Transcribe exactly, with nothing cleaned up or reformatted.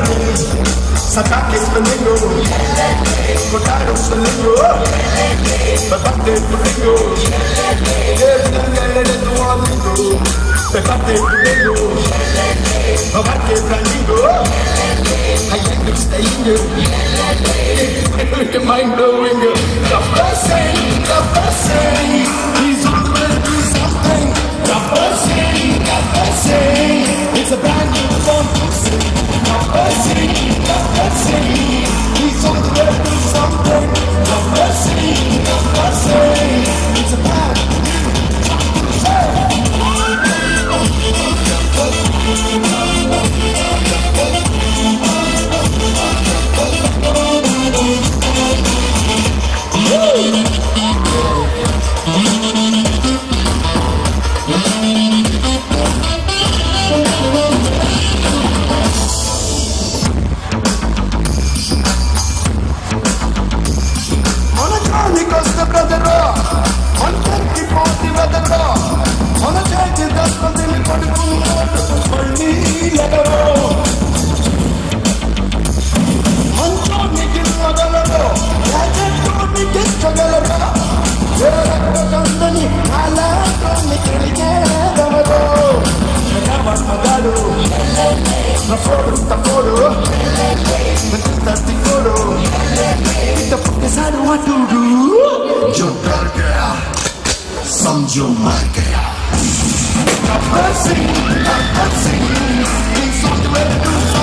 Sakake Flamingo, Cortado Flamingo, Pepate Flamingo, Pepate Flamingo, Pepate Flamingo, I understand you, mind blowing, the person, the person, he's on the way to do something, the person, the person, it's a brand new song to sing, the person, the person, he's on the way to do something, the person, the person, it's a brand new song to sing. Samjho mar gaya. I'm dancing, I'm dancing, he's on the way to do